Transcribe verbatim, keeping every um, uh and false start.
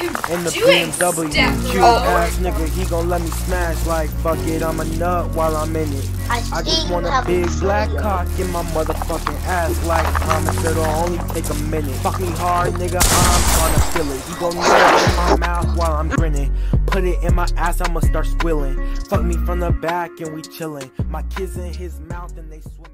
in the doing, B M W. step Cute bro? ass nigga, he gon' let me smash like fuck it, I'm a nut while I'm in it. I just want a big black cock in my motherfucking ass like promise it'll only take a minute. Fuck me hard nigga, I'm tryna feel it. He gon' nut in my mouth while I'm grinning. Put it in my ass, I'ma start squealing. Fuck me from the back and we chillin'. My kids in his mouth and they swim.